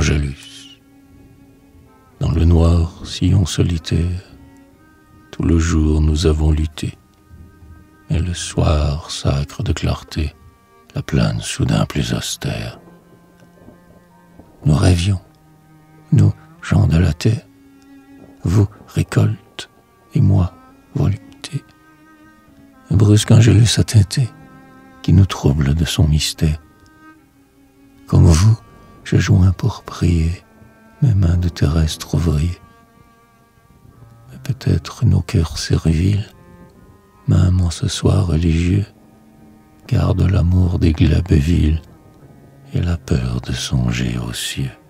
Angélus. Dans le noir, sillon solitaire, tout le jour nous avons lutté, et le soir, sacre de clarté, la plaine soudain plus austère. Nous rêvions, nous, gens de la terre, vous, récolte, et moi, volupté. Un brusque Angélus a tinté, qui nous trouble de son mystère. Comme vous, je joins pour prier mes mains de terrestre ouvrier. Mais peut-être nos cœurs serviles, même en ce soir religieux, gardent l'amour des glebes villes et la peur de songer aux cieux.